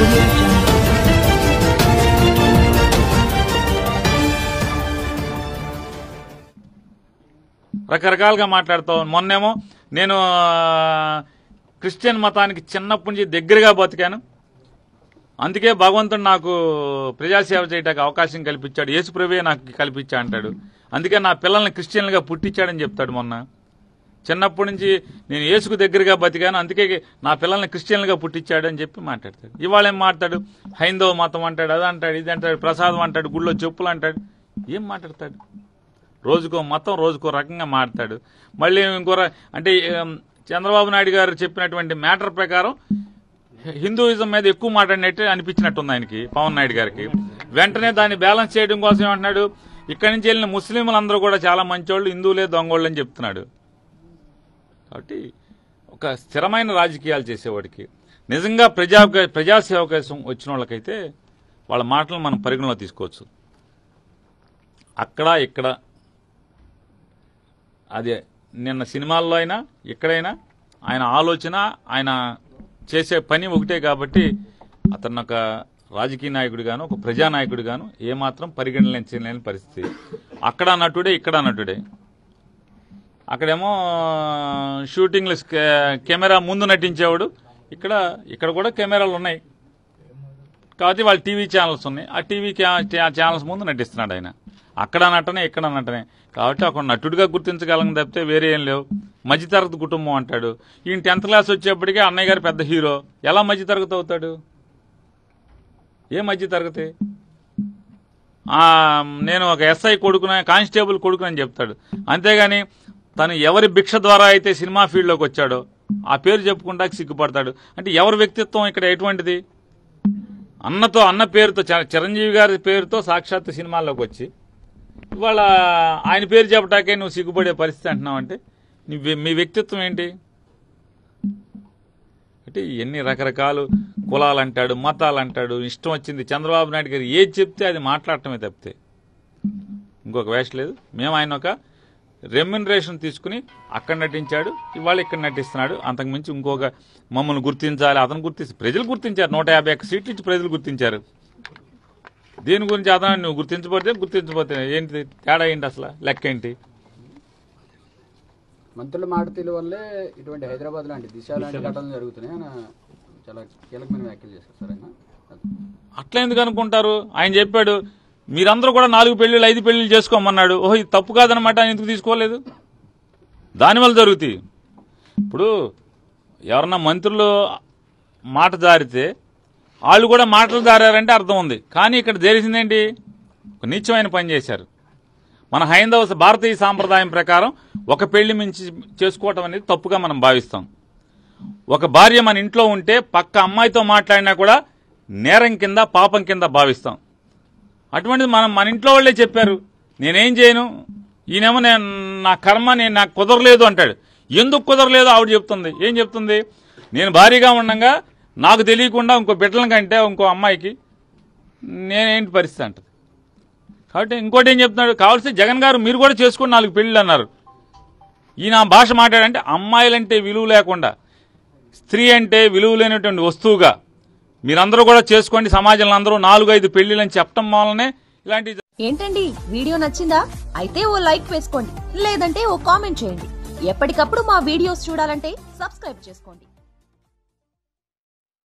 రకరకాలుగా మాట్లాడుతావు. మొన్నేమో నేను క్రిస్టియన్ మతానికి చిన్నప్పటి నుంచి దగ్గరగా బతికాను, అందుకే భగవంతుడు నాకు ప్రజాసేవ చేయడానికి అవకాశం కల్పించాడు, యేసుప్రభువే నాకు కల్పించా అంటాడు. అందుకే నా పిల్లల్ని క్రిస్టియన్లుగా పుట్టించాడని చెప్తాడు. మొన్న చిన్నప్పటి నుంచి నేను యేసుకు దగ్గరగా బతికాను, అందుకే నా పిల్లల్ని క్రిస్టియన్లుగా పుట్టించాడు అని చెప్పి మాట్లాడతాడు. ఇవాళ ఏం మాట్లాడు, హైందవ మతం అంటాడు, అది అంటాడు, ఇది అంటాడు, ప్రసాదం అంటాడు, గుళ్ళో చెప్పులు అంటాడు. ఏం మాట్లాడతాడు? రోజుకో మతం రోజుకో రకంగా మాట్లాడు. మళ్ళీ ఇంకో అంటే చంద్రబాబు నాయుడు గారు చెప్పినటువంటి మ్యాటర్ ప్రకారం హిందూయిజం మీద ఎక్కువ మాట్లాడినట్టు అనిపించినట్టుంది ఆయనకి, పవన్ నాయుడు గారికి. వెంటనే దాన్ని బ్యాలెన్స్ చేయడం కోసం ఏమంటున్నాడు, ఇక్కడి నుంచి వెళ్ళిన ముస్లింలందరూ కూడా చాలా మంచోళ్ళు, హిందువులే దొంగోళ్ళు అని చెప్తున్నాడు. కాబట్టి ఒక స్థిరమైన రాజకీయాలు చేసేవాడికి, నిజంగా ప్రజాసేవ కోసం వచ్చిన వాళ్ళకైతే వాళ్ళ మాటలను మనం పరిగణలో తీసుకోవచ్చు. అక్కడ ఇక్కడ అదే నిన్న సినిమాల్లో అయినా ఎక్కడైనా ఆయన ఆలోచన, ఆయన చేసే పని ఒకటే. కాబట్టి అతను ఒక రాజకీయ నాయకుడిగాను, ఒక ప్రజానాయకుడిగాను ఏమాత్రం పరిగణించలేని పరిస్థితి. అక్కడ నటుడే, ఇక్కడ నటుడే. అక్కడేమో షూటింగ్లు కెమెరా ముందు నటించేవాడు, ఇక్కడ కూడా కెమెరాలు ఉన్నాయి కాబట్టి వాళ్ళ టీవీ ఛానల్స్ ఉన్నాయి, ఆ టీవీ ఛానల్స్ ముందు నటిస్తున్నాడు ఆయన. అక్కడ నటనే, ఇక్కడ నటనే. కాబట్టి ఒక నటుడిగా గుర్తించగలం తప్పితే వేరే ఏం లేవు. మధ్యతరగతి కుటుంబం అంటాడు. ఈయన 10th క్లాస్ వచ్చేప్పటికే అన్నయ్య గారు పెద్ద హీరో, ఎలా మధ్యతరగతి అవుతాడు? ఏ మధ్యతరగతి? నేను ఒక ఎస్ఐ కొడుకున, కానిస్టేబుల్ కొడుకునని చెప్తాడు. అంతేగాని తను ఎవరి భిక్ష ద్వారా అయితే సినిమా ఫీల్డ్లోకి వచ్చాడో ఆ పేరు చెప్పుకుంటా సిగ్గుపడతాడు. అంటే ఎవరి వ్యక్తిత్వం ఇక్కడ ఎటువంటిది? అన్న పేరుతో, చిరంజీవి గారి పేరుతో సాక్షాత్ సినిమాల్లోకి వచ్చి ఇవాళ ఆయన పేరు చెప్పటాకే నువ్వు సిగ్గుపడే పరిస్థితి అంటున్నావు అంటే మీ వ్యక్తిత్వం ఏంటి? అంటే ఎన్ని రకరకాలు కులాలు అంటాడు, మతాలు అంటాడు, ఇష్టం వచ్చింది. చంద్రబాబు నాయుడు గారు ఏది చెప్తే అది మాట్లాడటమే తప్పితే ఇంకొక వేషం లేదు. మేము ఆయన ఒక రెమ్యునరేషన్ తీసుకుని అక్కడ నటించాడు, ఇవాళ ఇక్కడ నటిస్తున్నాడు. అంతకుమించి ఇంకొక మమ్మల్ని గుర్తించాలి, అతను గుర్తించి ప్రజలు గుర్తించారు. 151 సీట్లు ఇచ్చి ప్రజలు గుర్తించారు. దీని గురించి అతను నువ్వు గుర్తించబోతే ఏంటి తేడా ఏంటి? అసలు లెక్క ఏంటి? మంత్రుల మాటతీల వల్లే ఇటువంటి హైదరాబాద్ లాంటి దిశ లాంటి ఘటనలు జరుగుతున్నాయి. చాలా కీలకమైన వ్యాఖ్యలు చేశారు సార్ ఆయన. అట్లా ఎందుకు అనుకుంటారు? ఆయన చెప్పాడు మీరందరూ కూడా 4 పెళ్లిళ్ళు 5 పెళ్లిళ్ళు చేసుకోమన్నాడు. ఓహో, ఇది తప్పు కాదనమాట, ఆయన ఎందుకు తీసుకోలేదు? దానివల్ల జరుగుతాయి. ఇప్పుడు ఎవరన్నా మంత్రులు మాట జారితే వాళ్ళు కూడా మాటలు జారారంటే అర్థం ఉంది. కానీ ఇక్కడ జరిగిందేంటి? ఒక నీచమైన పని చేశారు. మన హైందవ భారతీయ సాంప్రదాయం ప్రకారం ఒక పెళ్లి మించి చేసుకోవటం అనేది తప్పుగా మనం భావిస్తాం. ఒక భార్య మన ఇంట్లో ఉంటే పక్క అమ్మాయితో మాట్లాడినా కూడా నేరం కింద, పాపం కింద భావిస్తాం. అటువంటిది మన ఇంట్లో వాళ్ళే చెప్పారు, నేనేం చేయను, ఈయనేమో నా కర్మ, నాకు కుదరలేదు అంటాడు. ఎందుకు కుదరలేదు ఆవిడ చెప్తుంది. ఏం చెప్తుంది? నేను భారీగా ఉండగా నాకు తెలియకుండా ఇంకో బిడ్డల కంటే ఇంకో అమ్మాయికి నేనేంటి పరిస్థితి అంటది. కాబట్టి ఇంకోటి ఏం చెప్తున్నాడు, కావాల్సి జగన్ గారు మీరు కూడా చేసుకుని 4 పెళ్లిళ్ళు అన్నారు. ఈయన భాష మాట్లాడంటే అమ్మాయిలంటే విలువ లేకుండా, స్త్రీ అంటే విలువ లేనటువంటి వస్తువుగా మీరందరూ కూడా చేసుకోండి, సమాజంలో అందరూ 4-5 పెళ్లిళ్ళని చెప్పడం వల్లనే ఇలాంటి. ఏంటండి వీడియో నచ్చిందా? అయితే ఓ లైక్ వేసుకోండి, లేదంటే ఓ కామెంట్ చేయండి. ఎప్పటికప్పుడు మా వీడియోస్ చూడాలంటే సబ్స్క్రైబ్ చేసుకోండి.